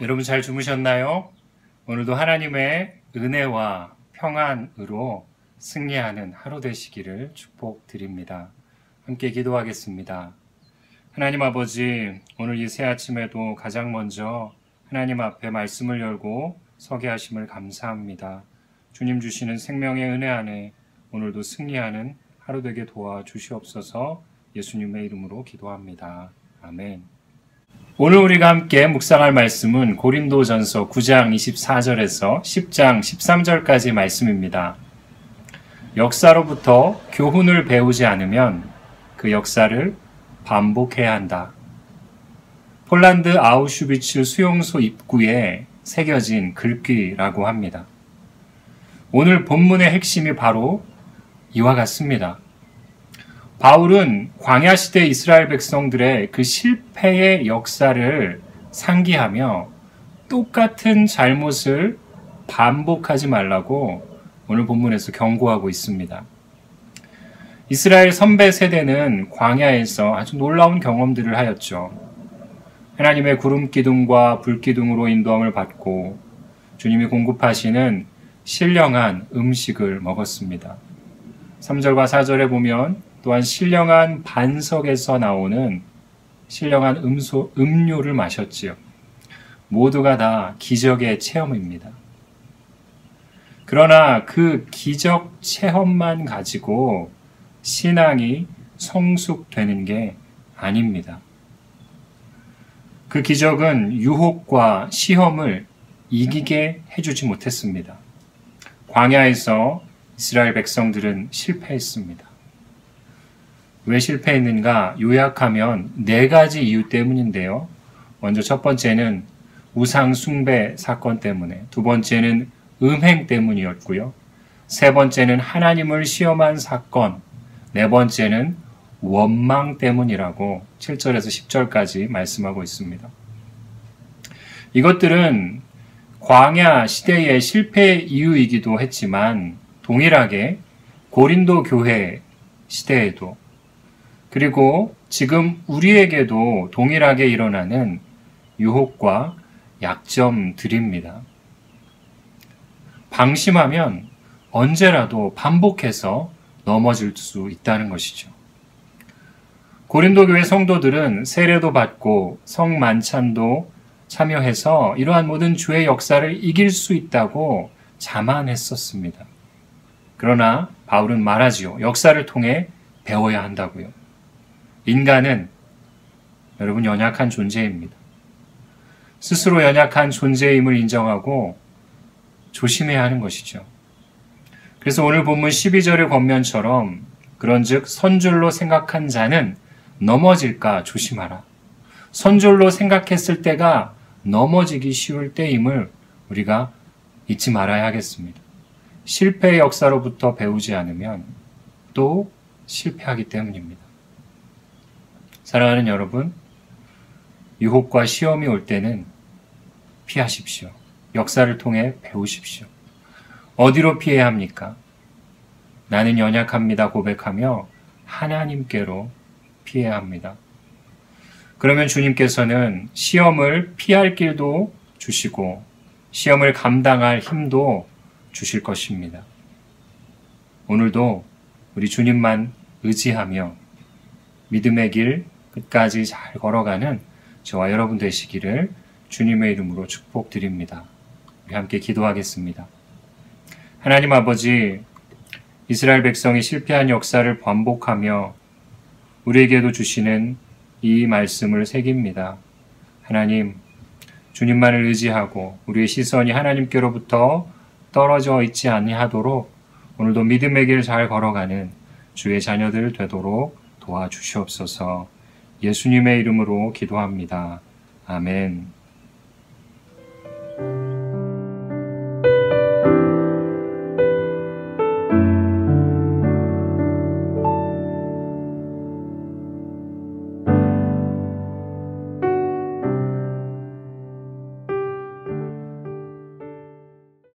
여러분 잘 주무셨나요? 오늘도 하나님의 은혜와 평안으로 승리하는 하루 되시기를 축복드립니다. 함께 기도하겠습니다. 하나님 아버지, 오늘 이 새 아침에도 가장 먼저 하나님 앞에 말씀을 열고 서게 하심을 감사합니다. 주님 주시는 생명의 은혜 안에 오늘도 승리하는 하루 되게 도와주시옵소서. 예수님의 이름으로 기도합니다. 아멘. 오늘 우리가 함께 묵상할 말씀은 고린도전서 9장 24절에서 10장 13절까지 말씀입니다. 역사로부터 교훈을 배우지 않으면 그 역사를 반복해야 한다. 폴란드 아우슈비츠 수용소 입구에 새겨진 글귀라고 합니다. 오늘 본문의 핵심이 바로 이와 같습니다. 바울은 광야시대 이스라엘 백성들의 그 실패의 역사를 상기하며 똑같은 잘못을 반복하지 말라고 오늘 본문에서 경고하고 있습니다. 이스라엘 선배 세대는 광야에서 아주 놀라운 경험들을 하였죠. 하나님의 구름 기둥과 불 기둥으로 인도함을 받고 주님이 공급하시는 신령한 음식을 먹었습니다. 3절과 4절에 보면 또한 신령한 반석에서 나오는 신령한 음료를 마셨지요. 모두가 다 기적의 체험입니다. 그러나 그 기적 체험만 가지고 신앙이 성숙되는 게 아닙니다. 그 기적은 유혹과 시험을 이기게 해주지 못했습니다. 광야에서 이스라엘 백성들은 실패했습니다. 왜 실패했는가? 요약하면 4가지 이유 때문인데요. 먼저 첫 번째는 우상 숭배 사건 때문에, 두 번째는 음행 때문이었고요. 세 번째는 하나님을 시험한 사건, 네 번째는 원망 때문이라고 7절에서 10절까지 말씀하고 있습니다. 이것들은 광야 시대의 실패의 이유이기도 했지만 동일하게 고린도 교회 시대에도 그리고 지금 우리에게도 동일하게 일어나는 유혹과 약점들입니다. 방심하면 언제라도 반복해서 넘어질 수 있다는 것이죠. 고린도 교회 성도들은 세례도 받고 성만찬도 참여해서 이러한 모든 주의 역사를 이길 수 있다고 자만했었습니다. 그러나 바울은 말하지요. 역사를 통해 배워야 한다고요. 인간은 여러분 연약한 존재입니다. 스스로 연약한 존재임을 인정하고 조심해야 하는 것이죠. 그래서 오늘 본문 12절의 권면처럼 그런즉 선줄로 생각한 자는 넘어질까 조심하라. 선줄로 생각했을 때가 넘어지기 쉬울 때임을 우리가 잊지 말아야 하겠습니다. 실패의 역사로부터 배우지 않으면 또 실패하기 때문입니다. 사랑하는 여러분, 유혹과 시험이 올 때는 피하십시오. 역사를 통해 배우십시오. 어디로 피해야 합니까? 나는 연약합니다 고백하며 하나님께로 피해야 합니다. 그러면 주님께서는 시험을 피할 길도 주시고 시험을 감당할 힘도 주실 것입니다. 오늘도 우리 주님만 의지하며 믿음의 길 끝까지 잘 걸어가는 저와 여러분 되시기를 주님의 이름으로 축복드립니다. 우리 함께 기도하겠습니다. 하나님 아버지, 이스라엘 백성이 실패한 역사를 반복하며 우리에게도 주시는 이 말씀을 새깁니다. 하나님, 주님만을 의지하고 우리의 시선이 하나님께로부터 떨어져 있지 아니하도록 오늘도 믿음의 길 잘 걸어가는 주의 자녀들 되도록 도와주시옵소서. 예수님의 이름으로 기도합니다. 아멘.